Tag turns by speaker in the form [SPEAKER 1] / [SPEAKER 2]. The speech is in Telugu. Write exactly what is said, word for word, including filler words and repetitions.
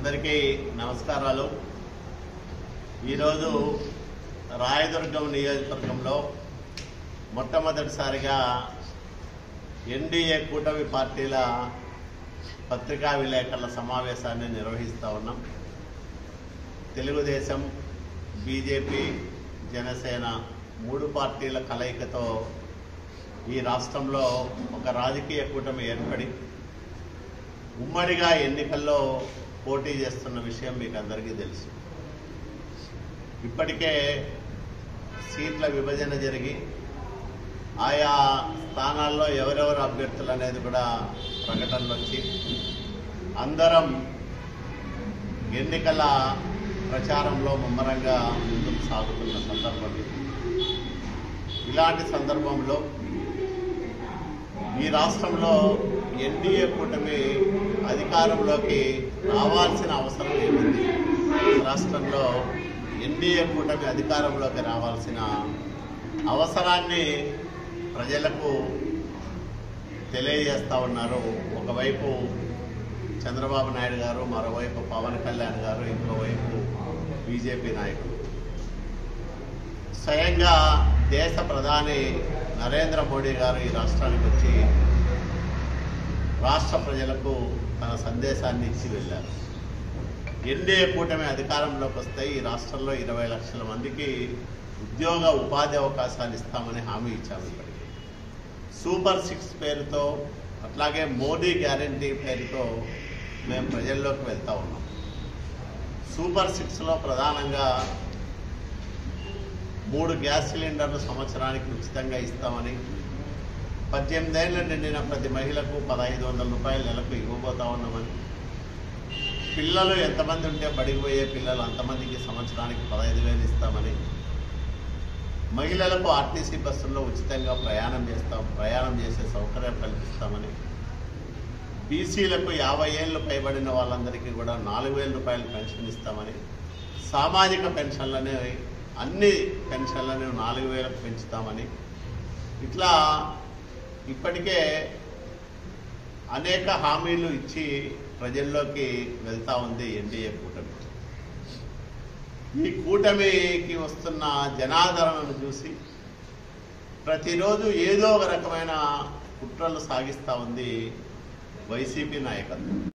[SPEAKER 1] అందరికీ నమస్కారాలు। ఈరోజు రాయదుర్గం నియోజకవర్గంలో మొట్టమొదటిసారిగా ఎన్డీఏ కూటమి పార్టీల పత్రికా విలేకరుల సమావేశాన్ని నిర్వహిస్తూ ఉన్నాం। తెలుగుదేశం, బీజేపీ, జనసేన మూడు పార్టీల కలయికతో ఈ రాష్ట్రంలో ఒక రాజకీయ కూటమి ఏర్పడి ఉమ్మడిగా ఎన్నికల్లో పోటీ చేస్తున్న విషయం మీకు అందరికీ తెలుసు। ఇప్పటికే సీట్ల విభజన జరిగి ఆయా స్థానాల్లో ఎవరెవరు అభ్యర్థులు అనేది కూడా ప్రకటనలు వచ్చి అందరం ఎన్నికల ప్రచారంలో ముమ్మరంగా ముందుకు సాగుతున్న సందర్భం ఇది। ఇలాంటి సందర్భంలో ఈ రాష్ట్రంలో ఎన్డీఏ కూటమి అధికారంలోకి రావాల్సిన అవసరం ఏముంది? రాష్ట్రంలో ఎన్డీఏ కూటమి అధికారంలోకి రావాల్సిన అవసరాన్ని ప్రజలకు తెలియజేస్తూ ఉన్నారు। ఒకవైపు చంద్రబాబు నాయుడు గారు, మరోవైపు పవన్ కళ్యాణ్ గారు, ఇంకోవైపు బీజేపీ నాయకులు। స్వయంగా దేశ ప్రధాని నరేంద్ర మోడీ గారు ఈ రాష్ట్రానికి వచ్చి రాష్ట్ర ప్రజలకు తన సందేశాన్ని ఇచ్చి వెళ్ళారు। ఎన్డీఏ కూటమి అధికారంలోకి వస్తే ఈ రాష్ట్రంలో ఇరవై లక్షల మందికి ఉద్యోగ ఉపాధి అవకాశాలు ఇస్తామని హామీ ఇచ్చాము। ఇప్పటికీ సూపర్ సిక్స్ పేరుతో, అట్లాగే మోడీ గ్యారంటీ పేరుతో మేము ప్రజల్లోకి వెళ్తూ ఉన్నాం। సూపర్ సిక్స్లో ప్రధానంగా మూడు గ్యాస్ సిలిండర్లు సంవత్సరానికి ఉచితంగా ఇస్తామని, పద్దెనిమిదేళ్లు నిండిన ప్రతి మహిళకు పదహైదు వందల రూపాయల నెలకు ఇవ్వబోతా ఉన్నామని, పిల్లలు ఎంతమంది ఉంటే బడికి పోయే పిల్లలు అంతమందికి సంవత్సరానికి పదహైదు వేలు ఇస్తామని, మహిళలకు ఆర్టీసీ బస్సుల్లో ఉచితంగా ప్రయాణం చేస్తాం ప్రయాణం చేసే సౌకర్యం కల్పిస్తామని, బీసీలకు యాభై ఏళ్ళు పైబడిన వాళ్ళందరికీ కూడా నాలుగు వేల రూపాయలు పెన్షన్ ఇస్తామని, సామాజిక పెన్షన్లని అన్ని పెన్షన్లను నాలుగు వేలకు పెంచుతామని, ఇట్లా ఇప్పటికే అనేక హామీలు ఇచ్చి ప్రజల్లోకి వెళ్తూ ఉంది ఎన్డీఏ కూటమి। ఈ కూటమికి వస్తున్న జనాదరణను చూసి ప్రతిరోజు ఏదో ఒక రకమైన కుట్రలు సాగిస్తూ ఉంది వైసీపీ నాయకత్వం।